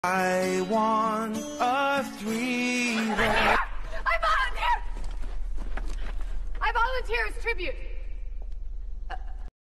I want a three-way. I volunteer! I volunteer as tribute.